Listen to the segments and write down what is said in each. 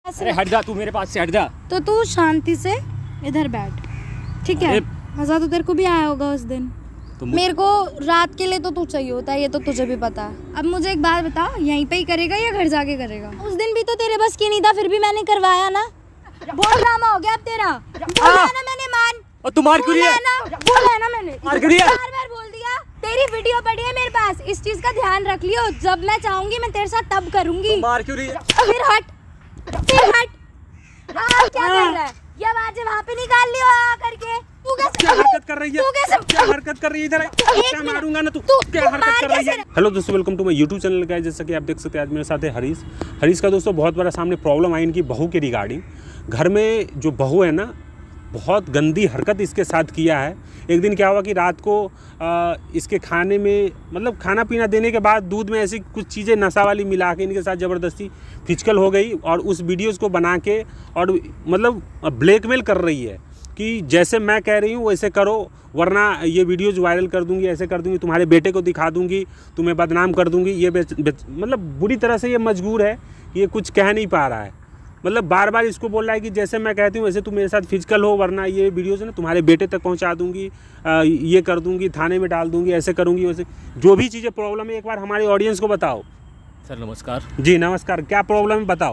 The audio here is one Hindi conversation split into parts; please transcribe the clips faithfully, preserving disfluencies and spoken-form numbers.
अरे हट जा, तू मेरे पास से हट जा। तो तू शांति से इधर बैठ, ठीक है? मजा तो तेरे को भी आया होगा उस दिन। तो मेरे को रात के लिए तो तू चाहिए होता है, ये तो तुझे भी पता है। अब मुझे एक बात बता, यहीं पे ही करेगा या घर जाके करेगा? उस दिन भी तो तेरे बस की नहीं था, फिर भी मैंने करवाया ना। बहुत ड्रामा हो गया अब तेरा। बोला ना मैंने, मान। और तू मार क्यों रही है? बोला है ना मैंने, मार क्यों रही है? बार बार बोल दिया। तेरी वीडियो पड़ी है मेरे पास, इस चीज का ध्यान रख लियो। जब मैं चाहूंगी मैं तेरे साथ तब करूंगी। तो मार क्यों रही है? फिर हट, फिर हट। हाँ, क्या कर रहा है? ये आवाज वहाँ पे निकाल लियो आ करके। तू कैसे क्या हरकत कर रही है? तू कैसे क्या हरकत कर रही है? इधर क्या मारूंगा ना तू? क्या हरकत कर रही है? हेलो दोस्तों, welcome to my YouTube channel guys. जैसा कि आप देख सकते हैं आज मेरे साथ है हरीश। हरीश का दोस्तों बहुत बड़ा सामने प्रॉब्लम आई इनकी बहू के रिगार्डिंग। घर में जो बहू है ना, बहुत गंदी हरकत इसके साथ किया है। एक दिन क्या हुआ कि रात को आ, इसके खाने में मतलब खाना पीना देने के बाद दूध में ऐसी कुछ चीज़ें नशा वाली मिला के इनके साथ ज़बरदस्ती फिजिकल हो गई और उस वीडियोज़ को बना के और मतलब ब्लैकमेल कर रही है कि जैसे मैं कह रही हूँ वैसे करो, वरना ये वीडियोज़ वायरल कर दूंगी, ऐसे कर दूंगी, तुम्हारे बेटे को दिखा दूंगी, तुम्हें बदनाम कर दूंगी। ये मतलब बुरी तरह से ये मजबूर है, ये कुछ कह नहीं पा रहा है। मतलब बार बार इसको बोल रहा है कि जैसे मैं कहती हूँ वैसे तुम मेरे साथ फिजिकल हो, वरना ये वीडियोज़ ना तुम्हारे बेटे तक पहुँचा दूंगी, आ, ये कर दूंगी, थाने में डाल दूंगी, ऐसे करूंगी वैसे। जो भी चीज़ें प्रॉब्लम है एक बार हमारे ऑडियंस को बताओ। सर नमस्कार। जी नमस्कार, क्या प्रॉब्लम है बताओ।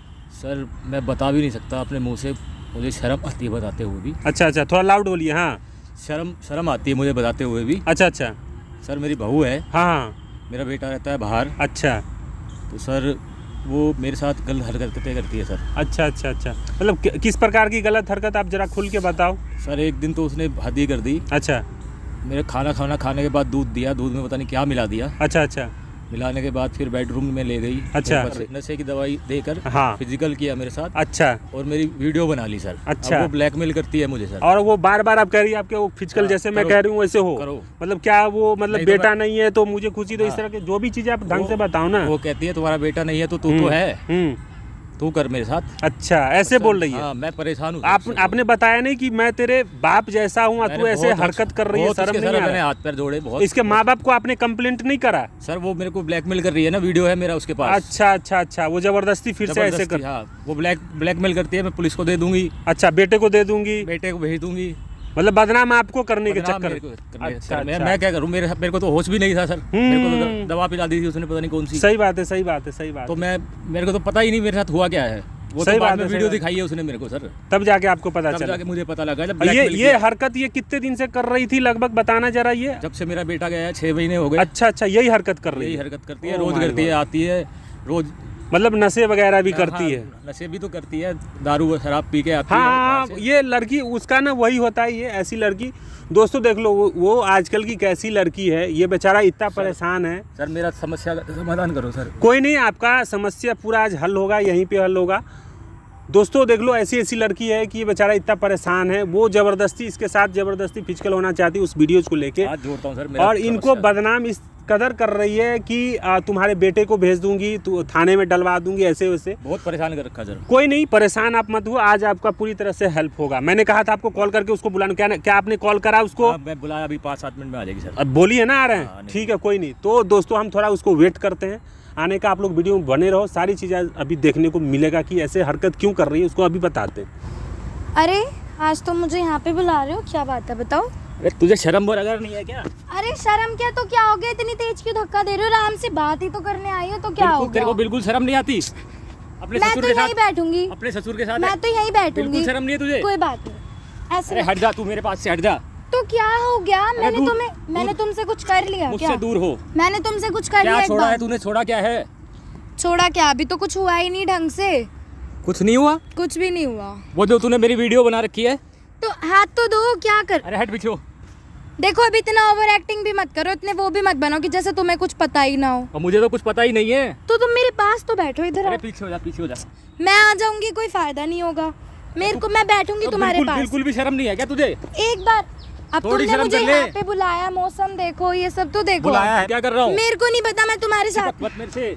सर मैं बता भी नहीं सकता अपने मुंह से, मुझे शर्म आती है बताते हुए भी। अच्छा अच्छा, थोड़ा लाउड बोलिए। हाँ, शर्म शर्म आती है मुझे बताते हुए भी। अच्छा अच्छा। सर मेरी बहू है। हाँ हाँ। मेरा बेटा रहता है बाहर। अच्छा। तो सर वो मेरे साथ गलत हरकतें करती है सर। अच्छा अच्छा अच्छा, मतलब कि, किस प्रकार की गलत हरकत, आप जरा खुल के बताओ। सर एक दिन तो उसने हद ही कर दी। अच्छा। मेरे खाना खाना खाने के बाद दूध दिया, दूध में पता नहीं क्या मिला दिया। अच्छा अच्छा। मिलाने के बाद फिर बेडरूम में ले गई। अच्छा। नशे की दवाई देकर हाँ फिजिकल किया मेरे साथ। अच्छा। और मेरी वीडियो बना ली सर। अच्छा। अब वो ब्लैकमेल करती है मुझे सर। और वो बार बार आप कह रही है आपके वो फिजिकल जैसे मैं कह रही हूँ वैसे हो, मतलब क्या वो मतलब नहीं बेटा तो नहीं है तो मुझे खुशी, तो इस तरह के जो भी चीजें आप ढंग से बताओ ना। वो कहती है तुम्हारा बेटा नहीं है तो तू तो है, तू कर मेरे साथ। अच्छा, ऐसे बोल रही है। हाँ, मैं परेशान हूँ। आप आपने बताया नहीं कि मैं तेरे बाप जैसा हूँ, तू ऐसे हरकत कर रही है, शर्म नहीं आ रहा? मैंने हाथ पैर जोड़े बहुत। इसके माँ बाप को आपने कंप्लेंट नहीं करा? सर वो मेरे को ब्लैकमेल कर रही है ना, वीडियो है मेरा उसके पास। अच्छा अच्छा अच्छा, वो जबरदस्ती फिर से ऐसे कर। हाँ, वो ब्लैक ब्लैकमेल करती है, मैं पुलिस को दे दूंगी। अच्छा, बेटे को दे दूंगी, बेटे को भेज दूंगी, मतलब बदनाम आपको करने के चक्कर। अच्छा, मैं, मैं क्या करूं, मेरे मेरे को तो होश भी नहीं था सर। मेरे को तो दवा पिला दी थी उसने, पता नहीं कौन सी। सही बात है, सही बात है, सही बात। तो मैं मेरे को तो पता ही नहीं मेरे साथ हुआ क्या है। वो सही तो बाद बात में वीडियो दिखाई है उसने मेरे को सर, तब जाके आपको पता चला। जाके मुझे पता लगा। जब ये ये हरकत ये कितने दिन से कर रही थी लगभग, बताना जरा। ये जब से मेरा बेटा गया है छह महीने हो गए। अच्छा अच्छा, यही हरकत कर रही है? यही हरकत करती है, रोज करती है, आती है रोज, मतलब नशे वगैरह भी करती है? नशे भी तो करती है, दारू शराब पी के आती है। हाँ, ये लड़की उसका ना वही होता है, ये ऐसी लड़की। दोस्तों देख लो वो, वो आजकल की कैसी लड़की है, ये बेचारा इतना परेशान है। सर मेरा समस्या का समाधान करो सर। कोई नहीं, आपका समस्या पूरा आज हल होगा, यहीं पे हल होगा। दोस्तों देख लो, ऐसी ऐसी लड़की है कि ये बेचारा इतना परेशान है, वो जबरदस्ती इसके साथ जबरदस्ती फिजिकल होना चाहती है उस वीडियोज को लेके। जोड़ता हूं सर, और इनको बदनाम इस कदर कर रही है कि आ, तुम्हारे बेटे को भेज दूंगी, तो थाने में डलवा दूंगी, ऐसे वैसे। बहुत परेशान कर रखा सर। कोई नहीं, परेशान आप मत हो, आज आपका पूरी तरह से हेल्प होगा। मैंने कहा था आपको कॉल करके उसको बुलाना, क्या क्या आपने कॉल करा उसको? आ, मैं बुलाया, अभी पाँच सात मिनट में आ जाएगी सर। अब बोलिए ना, आ रहे हैं? ठीक है, कोई नहीं। तो दोस्तों हम थोड़ा उसको वेट करते हैं आने का। आप लोग वीडियो में बने रहो, सारी चीज़ें अभी देखने को मिलेगा कि ऐसे हरकत क्यों कर रही है, उसको अभी बताते हैं। अरे आज तो मुझे यहाँ पे बुला रहे हो, क्या बात है बताओ? अरे तुझे शर्म वगैरह नहीं है क्या? अरे शर्म क्या, तो क्या हो गया, इतनी तेज क्यों धक्का दे रहे हो? आराम से बात ही तो करने आई हो, तो क्या हो गया? तेरे को बिल्कुल शर्म नहीं आती? अपने मैं तो यहीं बैठूंगी, अपने ससुर के साथ मैं तो यहीं बैठूंगी। बिल्कुल शर्म नहीं है तुझे? कोई बात नहीं, ऐसे हट जा, तू मेरे पास से हट जा। तो क्या हो गया? मैंने तुम्हें मैंने तुमसे कुछ कर लिया क्या? मुझसे दूर हो। मैंने तुमसे कुछ कर लिया? छोड़ा है तूने? छोड़ा क्या है? छोड़ा क्या? अभी तो कुछ हुआ ही नहीं ढंग से। कुछ नहीं हुआ? कुछ भी नहीं हुआ। वो जो तूने मेरी वीडियो बना रखी है, तो हाथ तो दो, क्या कर? अरे हट पीछे। देखो अभी इतना ओवर एक्टिंग भी मत करो, इतने वो भी मत बनो कि जैसे तुम्हें कुछ पता ही ना हो। और मुझे तो कुछ पता ही नहीं है। तो तुम मेरे पास तो बैठो, इधर। अरे पीछे हो जा, पीछे हो जा। मैं आ जाऊंगी, कोई फायदा नहीं होगा मेरे को, मैं बैठूंगी तुम्हारे पास। बिल्कुल भी शर्म नहीं है क्या तुझे? एक बार अब तुमने मुझे यहाँ पे बुलाया, मौसम देखो, ये सब तो देखो। बुलाया है, क्या कर रहा हूँ? मेरे को नहीं पता, मैं तुम्हारे साथ, मेरे से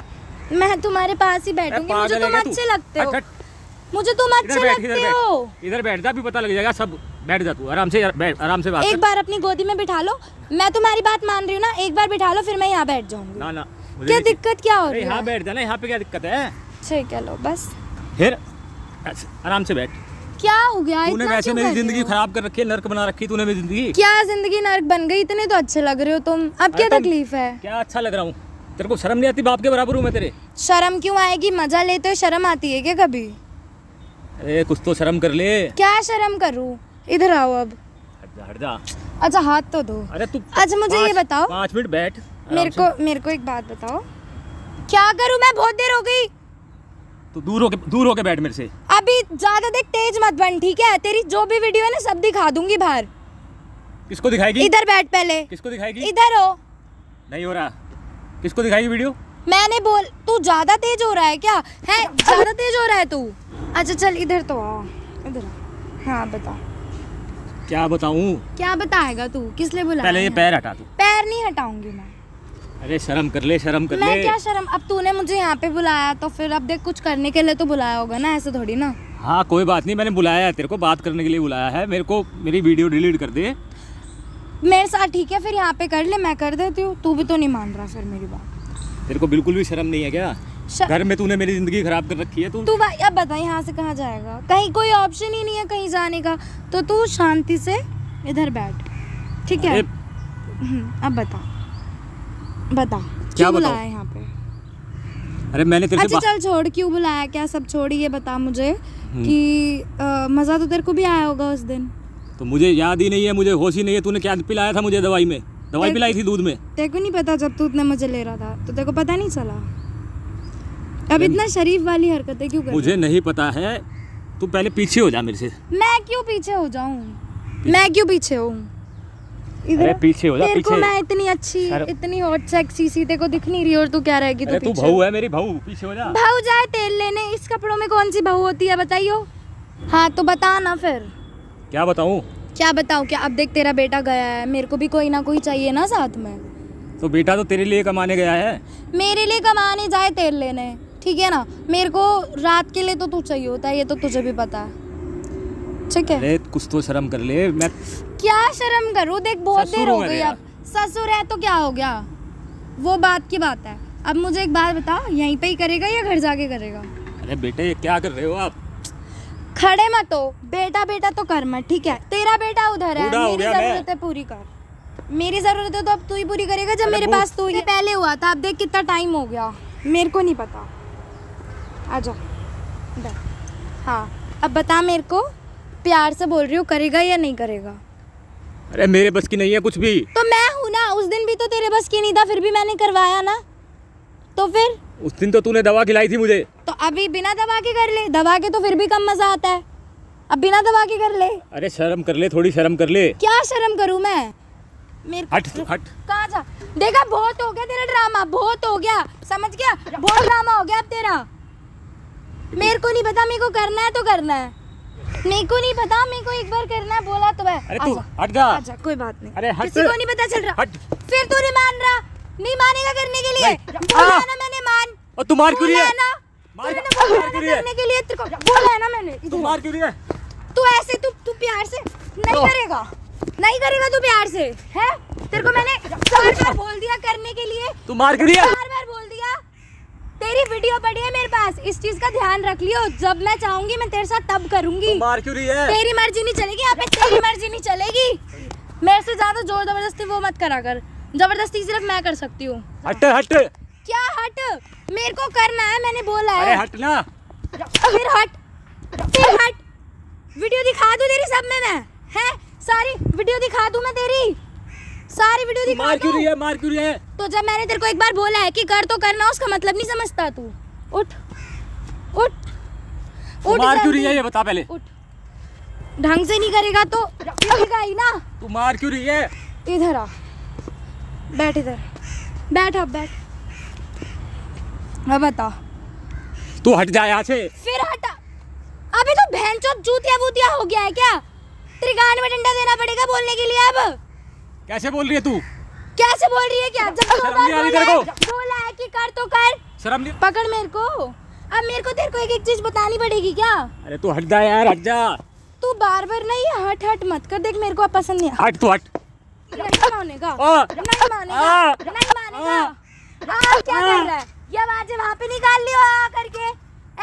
मैं तुम्हारे पास ही बैठूंगी। मुझे तुम अच्छे लगते हो, मुझे तुम अच्छे लगते हो। इधर बैठ जा, भी पता लग जाएगा सब। बैठ जा तू, आराम से बैठ, आराम से बात। एक बार अपनी गोदी में बिठा लो, मैं तुम्हारी बात मान रही हूँ ना, एक बार बिठा लो, फिर मैं यहाँ बैठ जाऊंगी। ना ना, क्या दिक्कत क्या हो रही है? यहाँ बैठ जाना, यहाँ पे क्या दिक्कत है? ठीक है, लो बस। फिर ऐसे आराम से बैठ। क्या हो गया? तूने इतना वैसे क्यों मेरी कर रहे जिंदगी हो? खराब कर रखी है, नर्क बना रखी है तूने मेरी जिंदगी। क्या जिंदगी नर्क बन गई? इतने तो अच्छे लग रहे हो तुम। अब क्या अरे तुम- तकलीफ है? क्या अच्छा लग रहा हूँ? तेरे को शर्म नहीं आती? बाप के बराबर हूँ मैं तेरे। शर्म क्यों आएगी? मजा लेते हो शर्म आती है क्या कभी? अरे कुछ तो शर्म कर ले। क्या शर्म करूँ? इधर आओ अब। हट जा, हट जा। अच्छा हाथ तो दो। अरे तू अच्छा मुझे ये पाँच- बताओ, पाँच मिनट बैठ आराम मेरे से। को मेरे को एक बात बताओ, क्या करूँ मैं? बहुत देर हो गई। तू दूर होके दूर होके बैठ मेरे से। अभी ज्यादा देख तेज मत बन, ठीक है? तेरी जो भी वीडियो है ना सब दिखा दूंगी बाहर। किसको दिखाएगी? इधर बैठ पहले। किसको दिखाएगी? इधर हो। नहीं हो रहा। किसको दिखाएगी वीडियो? मैंने बोल, तू ज्यादा तेज हो रहा है क्या? है ज्यादा तेज हो रहा है तू? अच्छा चल इधर तो आ, इधर आ। हाँ बता। क्या बताऊं? क्या बताएगा तू? किस लिए बुलाया? पहले ये है? पैर हटा तू। पैर नहीं हटाऊंगी मैं। अरे शर्म कर ले, शर्म कर मैं ले। क्या शर्म? अब तूने मुझे यहाँ पे बुलाया तो फिर अब देख कुछ करने के लिए तो बुलाया होगा ना, ऐसे थोड़ी ना। हाँ कोई बात नहीं, मैंने बुलाया है तेरे को, बात करने के लिए बुलाया है। मेरे को मेरी वीडियो डिलीट कर दे। मेरे साथ ठीक है, फिर यहाँ पे कर ले, मैं कर देती हूँ। तू भी तो नहीं मान रहा फिर मेरी बात। तेरे को बिल्कुल भी शर्म नहीं है क्या? श- घर में तूने मेरी जिंदगी खराब कर रखी है। तू तू भाई अब बता यहाँ से कहाँ जाएगा? कहीं कोई ऑप्शन ही नहीं है कहीं जाने का, तो तू शांति से इधर बैठ, ठीक है? अरे, हम्म, अब बता बता क्या क्यों बताऊं? बुलाया यहाँ पे? अरे मैंने तेरे से अच्छा बा- चल छोड़, क्यों बुलाया? क्या सब छोड़, ये बता मुझे कि अ, मजा तो तेरे को भी आया होगा उस दिन। तो मुझे याद ही नहीं है, मुझे होश ही नहीं है। तूने क्या पिलाया था मुझे दवाई में? दवाई तेरे- पिलाई थी दूध में। तेरे को नहीं पता जब तू इतने मजे ले रहा था तो तेरे को पता नहीं चला? अब इतना शरीफ वाली हरकतें क्यों कर रही मुझे नहीं पता है। तू पहले पीछे हो जा मेरे से। है? मैं क्यों पीछे हो जाऊं? मैं क्यों पीछे हूँ? अरे पीछे हो जा, तेरे को पीछे। मैं इतनी अच्छी, अरे- इतनी हॉट सेक्सी सी तेरे को दिख नहीं रही और तू क्या रहेगी? अरे तू तू पीछे। बहू है मेरी, बहू। पीछे हो जा। भाऊ जाए तेल लेने, इस कपड़ों में कौन सी बहू होती है बताइयो? हाँ तो बता ना फिर। क्या बताऊं? क्या बताऊँ? क्या अब देख तेरा बेटा गया है, मेरे को भी कोई ना कोई चाहिए ना साथ में। तो बेटा तो तेरे लिए कमाने गया है। मेरे लिए कमाने जाए तेल लेने, ठीक है ना? मेरे को रात के लिए तो तू चाहिए होता है, ये तो तुझे भी पता है, ठीक है? अरे कुछ तो शर्म कर ले। मैं क्या शर्म करूँ? देख बहुत ससुर देर हो हूँ गई। मैं अब ससुर है तो क्या हो गया? वो बात की बात है। अब मुझे एक बात बता, यहीं पे ही करेगा या घर जाके करेगा? अरे बेटे ये क्या कर रहे हो आप? खड़े मत हो, बेटा बेटा तो कर मत, ठीक है? तेरा बेटा उधर है, बूढ़ा हो मेरी गया मैं। जरूरत है पूरी कर। मेरी जरूरत है तो अब तू ही पूरी करेगा जब अरे मेरे बू- पास तू ही पहले हुआ था। अब देख कितना टाइम हो गया, मेरे को नहीं पता। आजा बैठ। हाँ अब बता मेरे को, प्यार से बोल रही हूँ, करेगा या नहीं करेगा? अरे मेरे बस की नहीं है कुछ भी। तो मैं हूँ ना, उस दिन भी तो तेरे बस की नहीं था, फिर भी मैंने करवाया ना। तो फिर उस दिन तो तूने दवा खिलाई थी मुझे। तो अभी बिना दवा के कर ले, दवा के तो फिर भी कम मजा आता है, अब बिना दवा के कर ले। अरे शर्म कर ले, थोड़ी शर्म कर ले। क्या शर्म करूँ मैं? मेरे हट तू, हट। कहाँ जा? देखा बहुत हो गया तेरा ड्रामा, बहुत हो गया, समझ गया? बहुत ड्रामा हो गया अब तेरा। मेरे को नहीं पता, मेरे को करना है तो करना है। मेरे को नहीं पता, मेरे को एक बार करना है, बोला तो है। अरे तू आजा, हट जा। आजा, कोई बात नहीं। अरे हट। किसी को नहीं पता चल रहा। हट। फिर तू नहीं मान रहा? नहीं मानेगा करने के लिए? नहीं। बोला आ। है ना मैंने, मान। और तू मार क्यों रही बोला है? है ना, मार- तूने मार बोला क्यों ना रही है? करने के लिए, तेरे को बोला है ना मैंने। तू इधर मार क्यों रही है? तू ऐसे, तू तू प्यार से नहीं ओ। करेगा, नहीं करेगा तू प्यार से, है? तेरे को मैंने चार बार बोल दिया करने के लिए, तू मार क्यों रही है? चार बार बोल दिया। तेरी वीडियो पड़ी है मेरे पास, इस चीज का ध्यान रख लियो। जब मैं चाहूंगी मैं तेरे साथ तब करूंगी। तू मार क्यों रही है? तेरी मर्जी नहीं चलेगी यहाँ पे, तेरी मर्जी नहीं चलेगी। मेरे से ज्यादा जोर जबरदस्ती वो मत करा कर, जबरदस्ती सिर्फ मैं कर सकती हूँ। हट हट। क्या हट? मेरे को करना है, मैंने बोला अरे है। हट ना। फिर हट, फिर हट। वीडियो दिखा दूं तेरी सब में मैं, है? सारी वीडियो दिखा दूं मैं तेरी, सारी वीडियो तू दिखा मार क्यों दूं। रही है? मार क्यों रही है? तो जब मैंने तेरे को एक बार बोला है कि कर तो करना, उसका मतलब नहीं समझता तू। उठ उठ तू उठ, मार क्यों रही जल्दी। है ये बता पहले। उठ, ढंग से नहीं करेगा तो दिखेगा ही ना। तू मार क्यों रही है? इधर आ, बैठ इधर, बैठ अब बैठ। अब बता। तू हट जा यहाँ से। फिर हटा। अभी तो भैंचोद जूतिया वूतिया हो गया है क्या? तेरे कान में डंडा देना पड़ेगा बोलने के लिए अब। कैसे बोल रही है तू? कैसे बोल रही है क्या? जब दो शर्म बार नहीं आ रही बोला तेरे है, को? बोला है कि कर तो कर। शर्म नहीं? पकड़ मेरे को। अब मेरे को तेरे को एक एक चीज बतानी पड़ेगी क्या? अरे तू हट जा यार, हट जा। तू बार बार नहीं हट हट मत कर। देख मेरे को अब पसंद नहीं है। हट तू हट। नहीं मानेगा, आ, नहीं मानेगा, आ, नहीं मानेगा। आ, आ, क्या कर रहा है? ये आवाज़ें वहाँ पे निकाल लियो आ करके,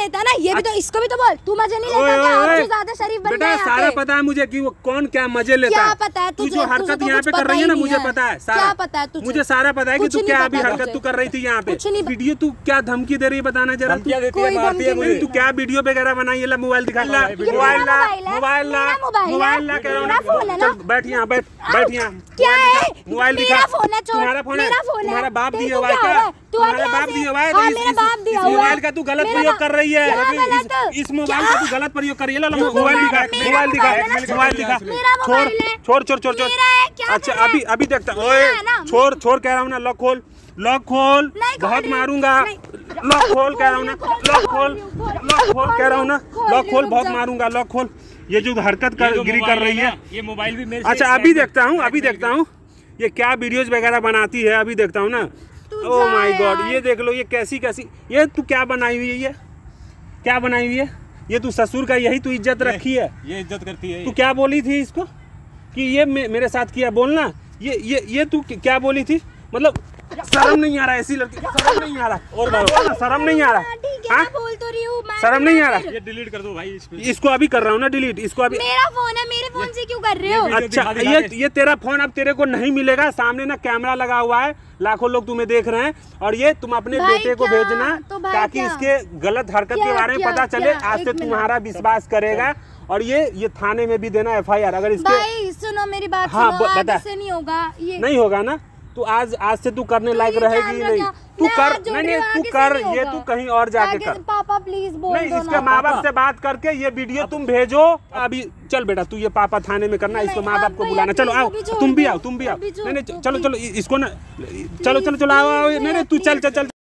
लेता ना, ये भी तो, इसको भी तो बोल, तू मजे नहीं लेता क्या? आप जो ज्यादा शरीफ बन गए। सारा पता है मुझे कि वो कौन क्या मजे लेता है। क्या पता है? तू जो हरकत यहाँ पे कर रही है ना, मुझे पता है सारा। क्या पता है तुझे? मुझे सारा पता है कि तू क्या अभी हरकत तू कर रही थी यहाँ पे। वीडियो तू क्या धमकी दे रही है बताना जरा। तू क्या वीडियो वगैरह बनाई है? मोबाइल दिखा, मोबाइल ला, मोबाइल ला, मोबाइल ला कह रहा हूँ। बैठ यहाँ, बैठ बैठ यहाँ। क्या है? मोबाइल दिखा। तुम्हारा फोन है? तुम्हारा बाप दिया हुआ है क्या? तुम्हारा बाप दिया हुआ है? मोबाइल का तू गलत प्रयोग कर रही है। इस मोबाइल का तू गलत प्रयोग कर रही है। मोबाइल दिखा, मोबाइल दिखा, मोबाइल दिखा। छोड़ छोड़ छोड़ छोड़ छोड़। अच्छा अभी अभी देखता। ओए छोड़ छोड़ कह रहा हूँ ना, लॉक खोल। लॉक खोल, नहीं खोल बहुत रही हूँ। मारूंगा। नहीं। लॉक खोल कह रहा हूँ ना, लॉक खोल, लॉक खोल कह रहा हूँ ना, लॉक खोल, बहुत मारूंगा, लॉक खोल। ये जो हरकत कर गिरी कर रही है, ये मोबाइल भी मेरे अच्छा अभी देखता हूँ, अभी देखता हूँ ये क्या वीडियोज वगैरह बनाती है, अभी देखता हूँ ना। ओह माय गॉड, ये देख लो ये कैसी कैसी, ये तू क्या बनाई हुई है, ये क्या बनाई हुई है, ये तू ससुर का यही तू इज्जत रखी है, ये इज्जत करती है। तू क्या बोली थी इसको कि ये मे, मेरे साथ किया, बोलना ये ये ये तू क्या बोली थी, मतलब शर्म नहीं आ रहा ऐसी लड़की, शर्म नहीं आ रहा, और बोलना शर्म नहीं आ रहा, ठीक है, मैं बोल तो रही हूँ, शर्म नहीं आ रहा। ये डिलीट कर दो भाई, इसको अभी कर रहा हूँ ना डिलीट, इसको अभी। मेरा फोन है, मेरे फोन से क्यों कर रहे हो? अच्छा ये ये तेरा फोन अब तेरे को नहीं मिलेगा, सामने ना कैमरा लगा हुआ है, लाखों लोग तुम्हें देख रहे हैं, और ये तुम अपने बेटे को भेजना ताकि इसके गलत हरकत के बारे में पता चले, आज से तुम्हारा विश्वास करेगा, और ये ये थाने में भी देना एफ आई आर अगर इसके। भाई सुनो मेरी बात, हाँ, सुनो, बता। आज से नहीं होगा ये, नहीं होगा ना, तू आज आज से तू करने लायक रहेगी नहीं, तू कर, नहीं नहीं तू कर, ये तू कहीं और जाके कर। पापा प्लीज बोल नहीं, दो इसके ना। माँ बाप से बात करके ये वीडियो तुम भेजो अभी। चल बेटा तू ये पापा थाने में करना, इसको माँ बाप को बुलाना, चलो आओ, तुम भी आओ, तुम भी आओ, नहीं नहीं चलो चलो इसको ना, चलो चलो चलो आओ, नहीं नहीं तू चल चल चल।